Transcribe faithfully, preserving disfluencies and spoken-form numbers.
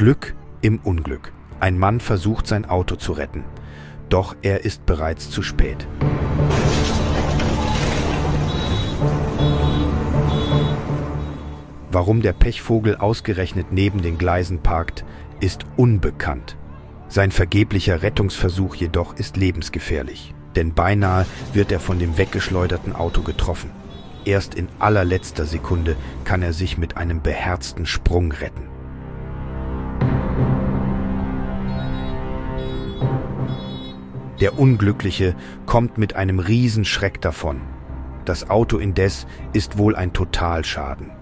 Glück im Unglück. Ein Mann versucht, sein Auto zu retten. Doch er ist bereits zu spät. Warum der Pechvogel ausgerechnet neben den Gleisen parkt, ist unbekannt. Sein vergeblicher Rettungsversuch jedoch ist lebensgefährlich, denn beinahe wird er von dem weggeschleuderten Auto getroffen. Erst in allerletzter Sekunde kann er sich mit einem beherzten Sprung retten. Der Unglückliche kommt mit einem Riesenschreck davon. Das Auto indes ist wohl ein Totalschaden.